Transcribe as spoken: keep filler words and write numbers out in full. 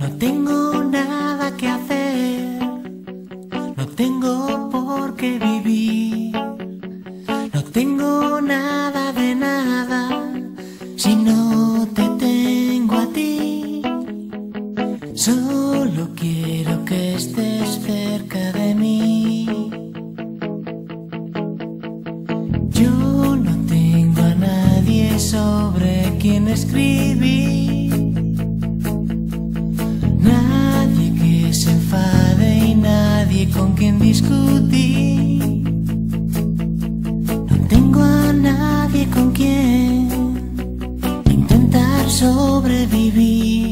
No tengo nada que hacer, no tengo por qué vivir, no tengo nada de nada si no te tengo a ti. Solo quiero que estés cerca de mí. Yo no tengo a nadie sobre quien escribir, nadie que se enfade y nadie con quien discutir. No tengo a nadie con quien intentar sobrevivir.